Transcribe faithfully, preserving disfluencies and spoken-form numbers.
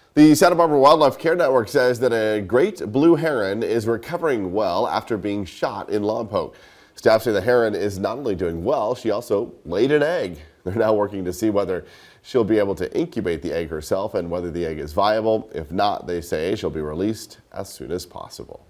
The Santa Barbara Wildlife Care Network says that a great blue heron is recovering well after being shot in Lompoc. Staff say the heron is not only doing well, she also laid an egg. They're now working to see whether she'll be able to incubate the egg herself and whether the egg is viable. If not, they say she'll be released as soon as possible.